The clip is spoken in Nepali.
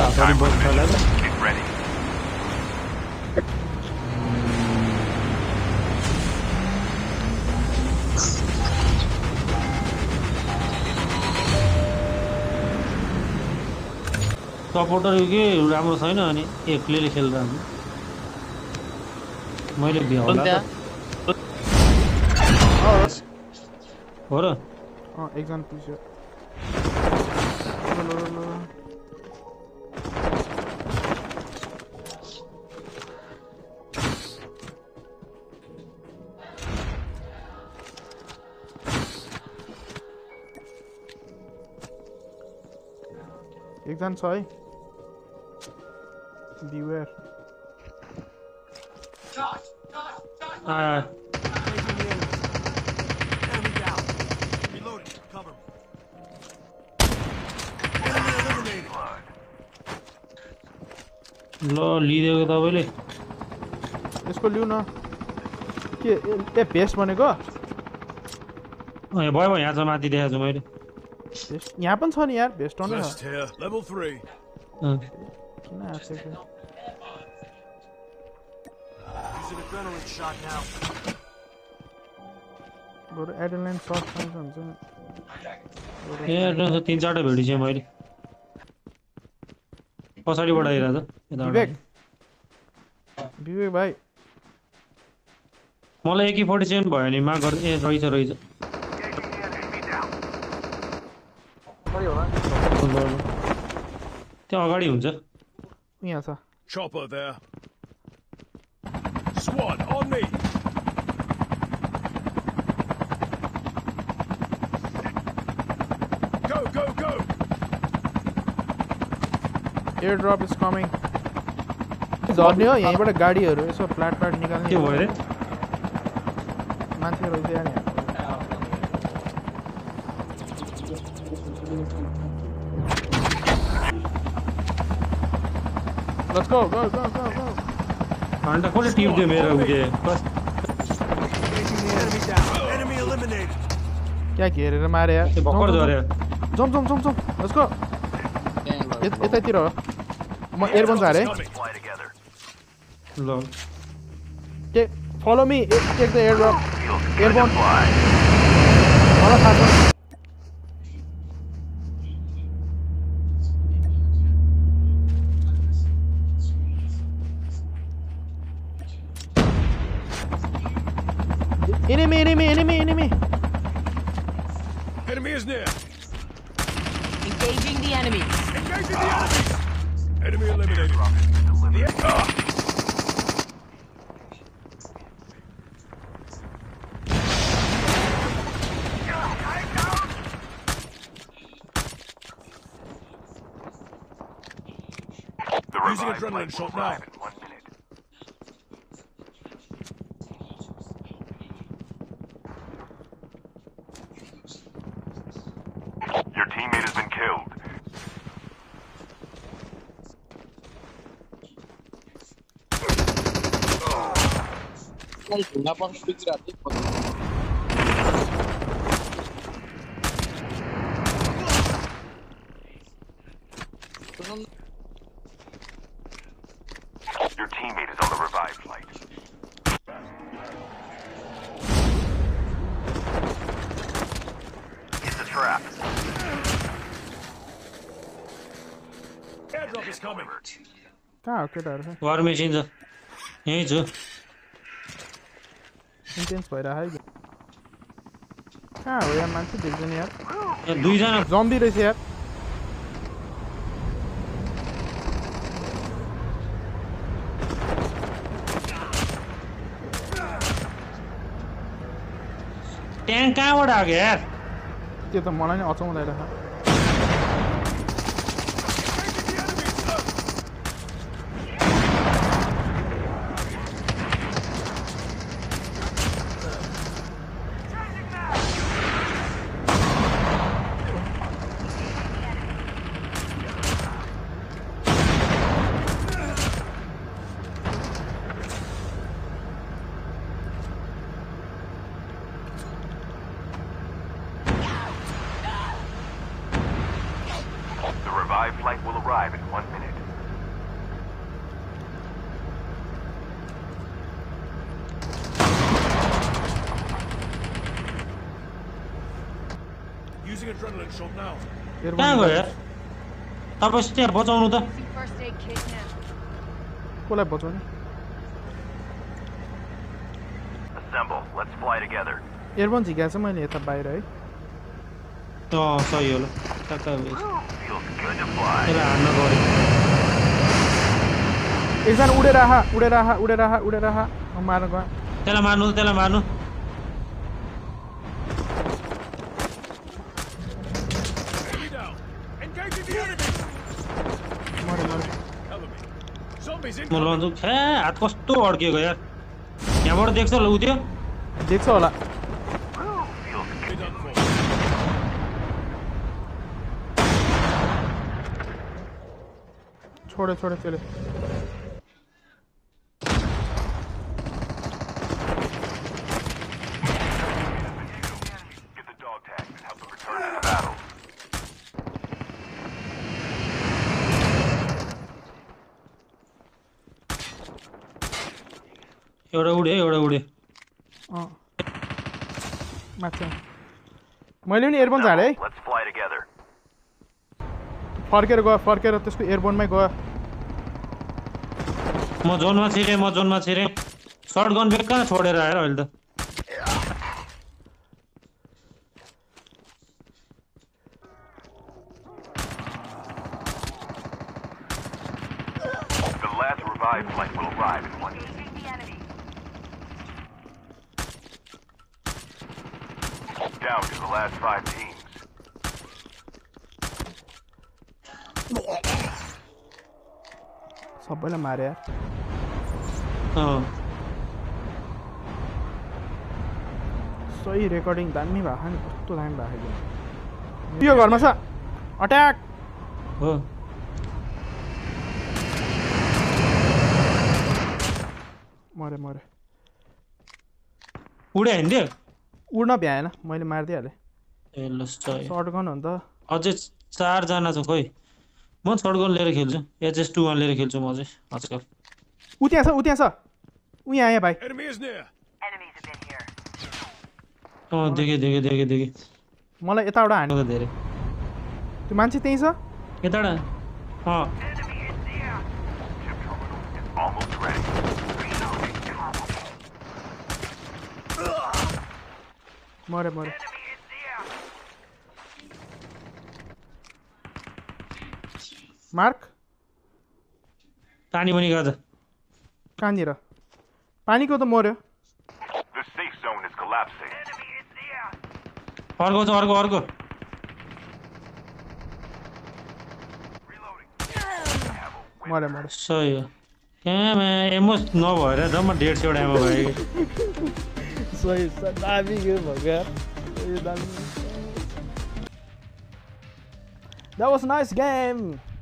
हातहरु बस्छ होला त सपोर्टर के राम्रो छैन अनि एक्लैले खेलिरहनु मैले भ्याउला त हो र एकजना पुग्यो एकजना छ है beware ल लिदिएको तपाईले यसको लिउ न के ए भेस्ट भनेको भयो भयो यहाँ चाहिँ माथि देखाएको छु मैले यहाँ पनि छ नि यार भेस्ट नै छ level 3 किन आछेको using adrenaline shot now बरु एड्रेनालाइन शट हुन्छ ए एड्रेनालाइन 3-4 टा भेटिছে मैले पछाडीबाट आइराछ विवेक भाइ मलाई AK47 भयो नि मा गर ए रहेछ त्यो अगाडि हुन्छ यहाँ छ chopper there squad on me go airdrop is coming झर्ने हो यहीँबाट गाडीहरू यसो फ्ल्याट निकाल्ने के भयो रे मान्छे रहेछ यहाँ Let's go. Anda kole team de mera uje bas enemy eliminated क्या घेरेर मारे यार त्यो भक्कर झर्यो जम्प लेट्स गो यतातिर हो म एयरबोन झारे ल take follow me take the airdrop airborne मलाई थाहा छ Enemy! Enemy is near. Engaging the enemy. Enemy eliminated. Using adrenaline shot now. Your teammate has been killed. Your teammate is on the revive flight. It's a trap. Airdrop is coming. कहाँ हो केटाहरु वार मेसिन छ यही छु इन्टेन्स भइरा है कहाँ हो यार मान्छे देख्दैन यार यहाँ दुई जना जम्बी रहेछ यार ट्याङ्क कहाँबाट आयो यार त्यो त मलाई नै अचाउँदै रहेछ The revived flight will arrive in 1 minute. Using adrenaline shot now. कहाँ गयो यार तपाईँ त्यहाँ बचाउनु त Using first aid kit now. कसलाई बचाउने Assemble. Let's fly together. Airborne झिकेको छ मैले यता बाहिर है सही हो ल टक्क Feels good to fly. त्यसलाई हान्न गऱ्यो एकजना उडेर आहा मार्न गयो त्यसलाई मार्नु Enemy down. Engaging the enemy. मरे Cover me. Zombies म incoming. लन्छु छ्या हात कस्तो अड्किएको यार यहाँबाट देख्छ ल उ त्यो देख्छ होला Be done for. छोडे त्यसले Get the dog tags and help them return to the battle. एउटा उड्यो माथि मैले पनि एयरबोन झारेँ है Let's fly together. फर्केर त्यसको एयरबोनमै गयो म जोनमा छिरेँ सर्ट गन बेक्का छोडेर आएर अहिले त The last revived flight will arrive in 1 minute. Down to the last 5 teams. सबैलाई मारे यार सही रेकर्डिङ दामी भएको नि कस्तो दामी भएको यो घरमा छ अट्याक हो मरे उड्यो हिँड्यो उड्न भ्याएन मैले मारिदिइहालेँ ए ल सही सर्ट गन हो नि त अझै 4 जना छ खोइ म सर्ट गन लिएर खेल्छु HS2 लिएर खेल्छु म चाहिँ आजकल ऊ त्यहाँ छ ऊ यहाँ आयो भाइ Enemy is near. Enemies have been here. देखेँ मलाई यताबाट हान्यो त धेरै त्यो मान्छे त्यहीँ छ यताडा Enemy is near. Chip terminal is almost ready. मरे Enemy is near. मार्क पानी पनि गर्छ कहाँनिर पानीको त मर्यो The safe zone is collapsing. Enemy is near. अर्को छ अर्को Reloading. मरे सही हो कहाँ एमो नभएर जम्मा 150 वटा एमो भयो सही दामी गेम भयो यार That was a nice game.